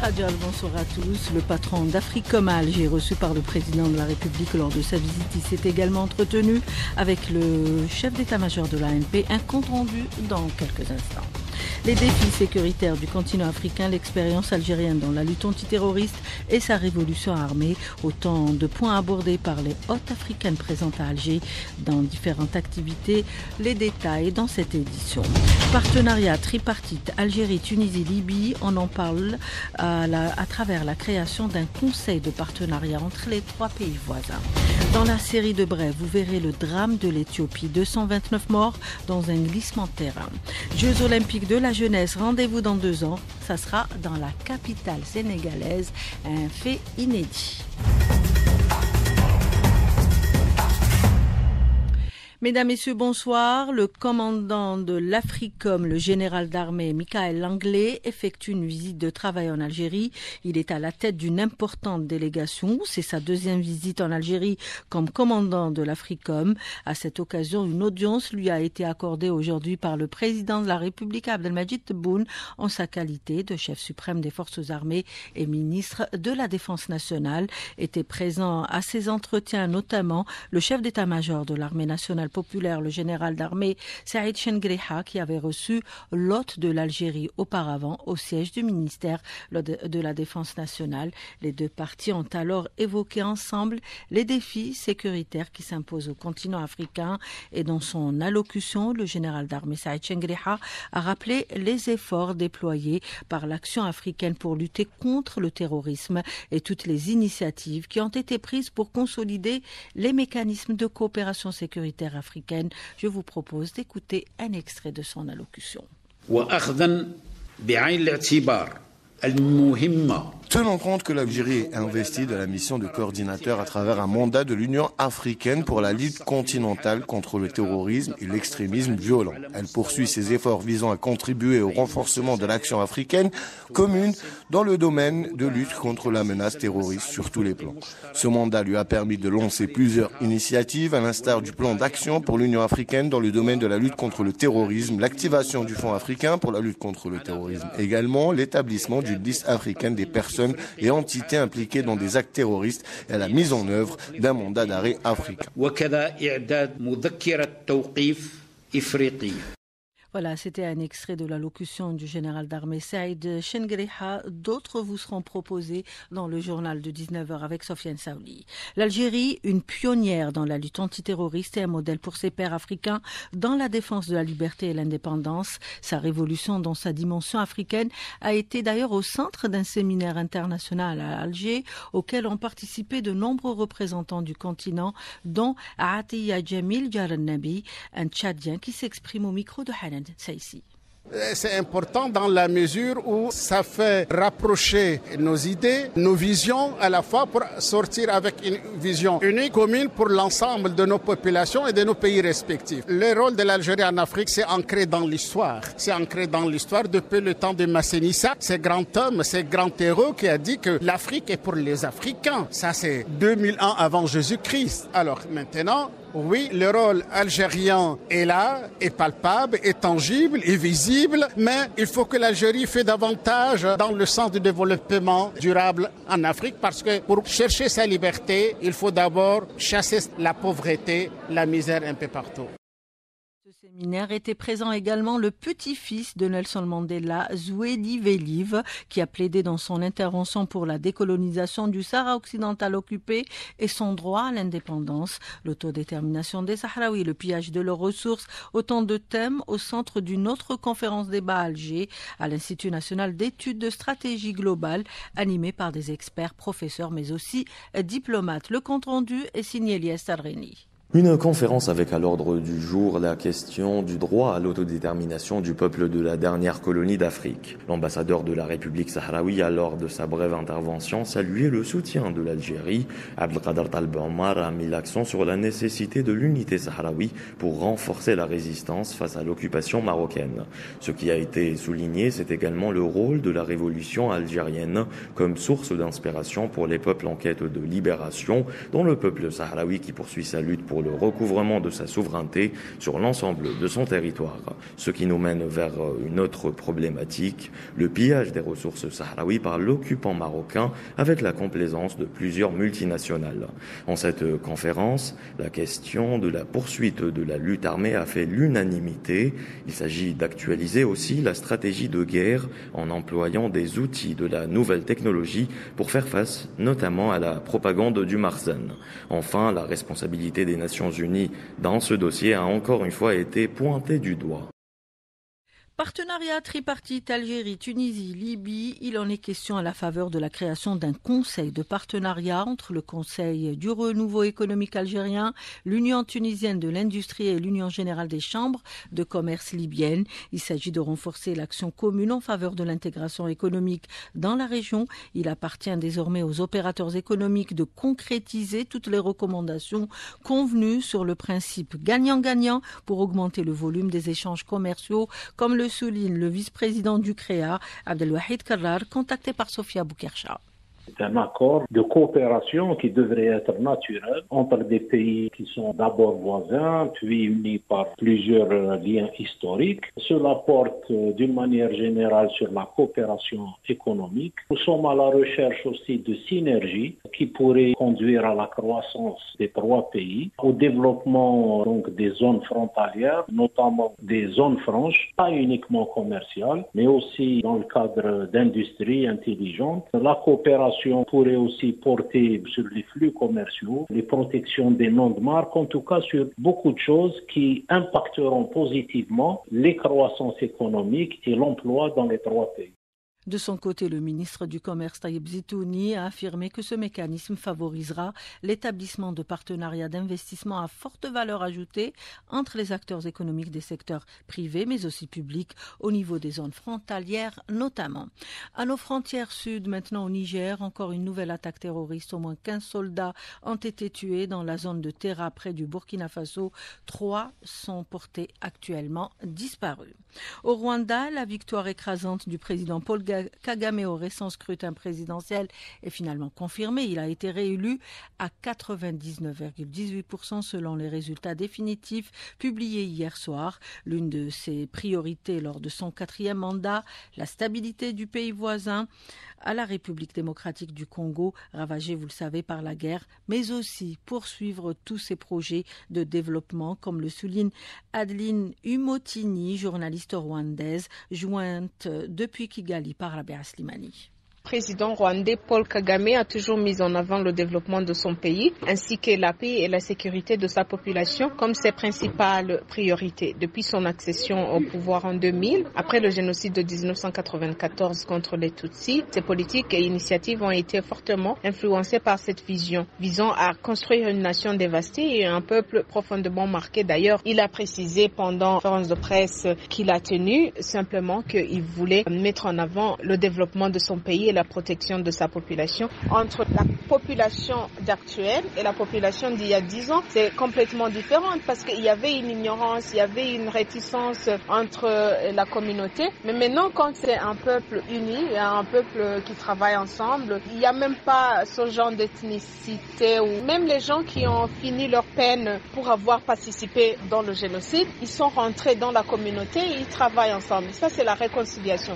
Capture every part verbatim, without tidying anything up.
Khadjal, bonsoir à tous. Le patron d'Africom à Alger, reçu par le président de la République lors de sa visite, il s'est également entretenu avec le chef d'état-major de l'A N P. Un compte rendu dans quelques instants. Les défis sécuritaires du continent africain, l'expérience algérienne dans la lutte antiterroriste et sa révolution armée, autant de points abordés par les hôtes africaines présentes à Alger dans différentes activités. Les détails dans cette édition. Partenariat tripartite Algérie, Tunisie, Libye, on en parle à, la, à travers la création d'un conseil de partenariat entre les trois pays voisins. Dans la série de brèves, vous verrez le drame de l'Éthiopie, deux cent vingt-neuf morts dans un glissement de terrain. Jeux olympiques de la jeunesse, rendez-vous dans deux ans, ça sera dans la capitale sénégalaise, un fait inédit. Mesdames, Messieurs, bonsoir. Le commandant de l'Africom, le général d'armée Michael Langley, effectue une visite de travail en Algérie. Il est à la tête d'une importante délégation. C'est sa deuxième visite en Algérie comme commandant de l'Africom. À cette occasion, une audience lui a été accordée aujourd'hui par le président de la République, Abdelmadjid Tebboune, en sa qualité de chef suprême des forces armées et ministre de la Défense nationale. Était présent à ces entretiens notamment le chef d'état-major de l'armée nationale populaire, le général d'armée Saïd Chengriha, qui avait reçu l'hôte de l'Algérie auparavant au siège du ministère de la Défense nationale. Les deux parties ont alors évoqué ensemble les défis sécuritaires qui s'imposent au continent africain et dans son allocution, le général d'armée Saïd Chengriha a rappelé les efforts déployés par l'action africaine pour lutter contre le terrorisme et toutes les initiatives qui ont été prises pour consolider les mécanismes de coopération sécuritaire africaine. Je vous propose d'écouter un extrait de son allocution. Tenons compte que l'Algérie est investie de la mission de coordinateur à travers un mandat de l'Union africaine pour la lutte continentale contre le terrorisme et l'extrémisme violent. Elle poursuit ses efforts visant à contribuer au renforcement de l'action africaine commune dans le domaine de lutte contre la menace terroriste sur tous les plans. Ce mandat lui a permis de lancer plusieurs initiatives, à l'instar du plan d'action pour l'Union africaine dans le domaine de la lutte contre le terrorisme, l'activation du Fonds africain pour la lutte contre le terrorisme, également l'établissement d'une liste africaine des personnes et entités impliquées dans des actes terroristes et à la mise en œuvre d'un mandat d'arrêt africain. Voilà, c'était un extrait de l'allocution du général d'armée Saïd Chengriha. D'autres vous seront proposés dans le journal de dix-neuf heures avec Sofiane Saouli. L'Algérie, une pionnière dans la lutte antiterroriste et un modèle pour ses pairs africains dans la défense de la liberté et l'indépendance. Sa révolution dans sa dimension africaine a été d'ailleurs au centre d'un séminaire international à Alger auquel ont participé de nombreux représentants du continent, dont Atiya Jamil Jarannabi, un Tchadien qui s'exprime au micro de Hanan. C'est important dans la mesure où ça fait rapprocher nos idées, nos visions à la fois pour sortir avec une vision unique, commune pour l'ensemble de nos populations et de nos pays respectifs. Le rôle de l'Algérie en Afrique, c'est ancré dans l'histoire. C'est ancré dans l'histoire depuis le temps de Massénissa, ce grand homme, ce grand héros qui a dit que l'Afrique est pour les Africains. Ça, c'est deux mille ans avant Jésus-Christ. Alors maintenant, oui, le rôle algérien est là, est palpable, est tangible, est visible, mais il faut que l'Algérie fasse davantage dans le sens du développement durable en Afrique, parce que pour chercher sa liberté, il faut d'abord chasser la pauvreté, la misère un peu partout. Ce séminaire était présent également le petit-fils de Nelson Mandela, Zweli Velive, qui a plaidé dans son intervention pour la décolonisation du Sahara occidental occupé et son droit à l'indépendance, l'autodétermination des Sahraouis, le pillage de leurs ressources, autant de thèmes au centre d'une autre conférence débat à Alger, à l'Institut national d'études de stratégie globale, animée par des experts, professeurs, mais aussi diplomates. Le compte-rendu est signé Elias Tarreni. Une conférence avec à l'ordre du jour la question du droit à l'autodétermination du peuple de la dernière colonie d'Afrique. L'ambassadeur de la République sahraoui a, lors de sa brève intervention, salué le soutien de l'Algérie. Abdelkader Talb Omar a mis l'accent sur la nécessité de l'unité sahraoui pour renforcer la résistance face à l'occupation marocaine. Ce qui a été souligné, c'est également le rôle de la révolution algérienne comme source d'inspiration pour les peuples en quête de libération, dont le peuple sahraoui qui poursuit sa lutte pour pour le recouvrement de sa souveraineté sur l'ensemble de son territoire. Ce qui nous mène vers une autre problématique, le pillage des ressources sahraouies par l'occupant marocain avec la complaisance de plusieurs multinationales. En cette conférence, la question de la poursuite de la lutte armée a fait l'unanimité. Il s'agit d'actualiser aussi la stratégie de guerre en employant des outils de la nouvelle technologie pour faire face notamment à la propagande du Marzan. Enfin, la responsabilité des Nations Unies dans ce dossier a encore une fois été pointée du doigt. Partenariat tripartite Algérie, Tunisie, Libye, il en est question à la faveur de la création d'un conseil de partenariat entre le Conseil du renouveau économique algérien, l'Union tunisienne de l'industrie et l'Union générale des chambres de commerce libyennes. Il s'agit de renforcer l'action commune en faveur de l'intégration économique dans la région. Il appartient désormais aux opérateurs économiques de concrétiser toutes les recommandations convenues sur le principe gagnant-gagnant pour augmenter le volume des échanges commerciaux, comme le souligne le vice-président du C R E A, Abdelwahid Karrar, contacté par Sofia Boukercha. C'est un accord de coopération qui devrait être naturel entre des pays qui sont d'abord voisins, puis unis par plusieurs liens historiques. Cela porte d'une manière générale sur la coopération économique. Nous sommes à la recherche aussi de synergies qui pourraient conduire à la croissance des trois pays, au développement donc des zones frontalières, notamment des zones franches, pas uniquement commerciales, mais aussi dans le cadre d'industrie intelligente. La coopération pourrait aussi porter sur les flux commerciaux, les protections des noms de marque, en tout cas sur beaucoup de choses qui impacteront positivement les croissances économiques et l'emploi dans les trois pays. De son côté, le ministre du Commerce Taïeb Zitouni a affirmé que ce mécanisme favorisera l'établissement de partenariats d'investissement à forte valeur ajoutée entre les acteurs économiques des secteurs privés mais aussi publics au niveau des zones frontalières notamment. À nos frontières sud, maintenant au Niger, encore une nouvelle attaque terroriste. Au moins quinze soldats ont été tués dans la zone de Terra près du Burkina Faso. Trois sont portés actuellement disparus. Au Rwanda, la victoire écrasante du président Paul Kagame au récent scrutin présidentiel est finalement confirmée. Il a été réélu à quatre-vingt-dix-neuf virgule dix-huit pour cent selon les résultats définitifs publiés hier soir. L'une de ses priorités lors de son quatrième mandat, la stabilité du pays voisin à la République démocratique du Congo, ravagée, vous le savez, par la guerre, mais aussi poursuivre tous ses projets de développement, comme le souligne Adeline Umotini, journaliste rwandaise, jointe depuis Kigali par Rabia Slimani. Le président rwandais Paul Kagame a toujours mis en avant le développement de son pays ainsi que la paix et la sécurité de sa population comme ses principales priorités. Depuis son accession au pouvoir en deux mille, après le génocide de dix-neuf cent quatre-vingt-quatorze contre les Tutsis, ses politiques et initiatives ont été fortement influencées par cette vision, visant à construire une nation dévastée et un peuple profondément marqué. D'ailleurs, il a précisé pendant la conférence de presse qu'il a tenue simplement qu'il voulait mettre en avant le développement de son pays et la protection de sa population. Entre la population d'actuelle et la population d'il y a dix ans, c'est complètement différent parce qu'il y avait une ignorance, il y avait une réticence entre la communauté. Mais maintenant, quand c'est un peuple uni, un peuple qui travaille ensemble, il n'y a même pas ce genre d'ethnicité ou même les gens qui ont fini leur peine pour avoir participé dans le génocide, ils sont rentrés dans la communauté et ils travaillent ensemble. Ça, c'est la réconciliation.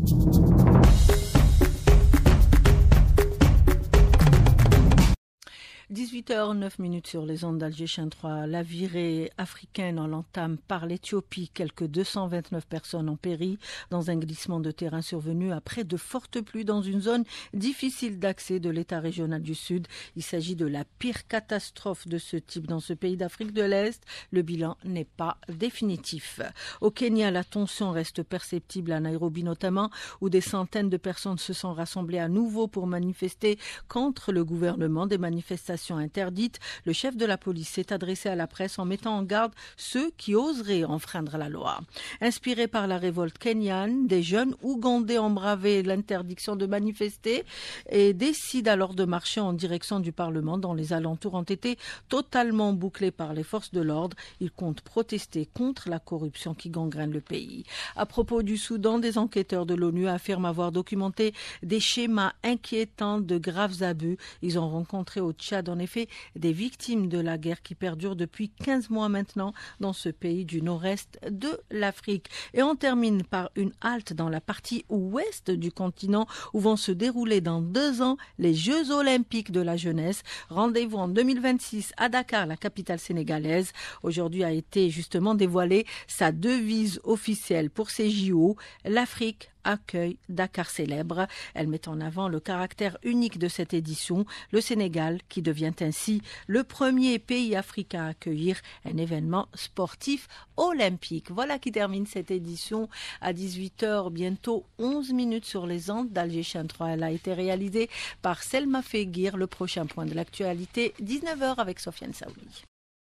dix-huit heures neuf sur les ondes d'Alger Chaîne trois. La virée africaine en entame par l'Éthiopie. Quelques deux cent vingt-neuf personnes ont péri dans un glissement de terrain survenu après de fortes pluies dans une zone difficile d'accès de l'État régional du Sud. Il s'agit de la pire catastrophe de ce type dans ce pays d'Afrique de l'Est. Le bilan n'est pas définitif. Au Kenya, la tension reste perceptible à Nairobi notamment, où des centaines de personnes se sont rassemblées à nouveau pour manifester contre le gouvernement. Des manifestations interdite. Le chef de la police s'est adressé à la presse en mettant en garde ceux qui oseraient enfreindre la loi. Inspirés par la révolte kenyane, des jeunes ougandais ont bravé l'interdiction de manifester et décident alors de marcher en direction du Parlement dont les alentours ont été totalement bouclés par les forces de l'ordre. Ils comptent protester contre la corruption qui gangrène le pays. À propos du Soudan, des enquêteurs de l'ONU affirment avoir documenté des schémas inquiétants de graves abus. Ils ont rencontré au Tchad, en en effet des victimes de la guerre qui perdure depuis quinze mois maintenant dans ce pays du nord-est de l'Afrique. Et on termine par une halte dans la partie ouest du continent où vont se dérouler dans deux ans les Jeux olympiques de la jeunesse. Rendez-vous en deux mille vingt-six à Dakar, la capitale sénégalaise. Aujourd'hui a été justement dévoilée sa devise officielle pour ces J O, l'Afrique accueille, Dakar célèbre. Elle met en avant le caractère unique de cette édition, le Sénégal qui devient ainsi le premier pays africain à accueillir un événement sportif olympique. Voilà qui termine cette édition à dix-huit heures, bientôt onze minutes sur les ondes d'Alger Chaîne trois. Elle a été réalisée par Selma Feguir. Le prochain point de l'actualité, dix-neuf heures avec Sofiane Saouli.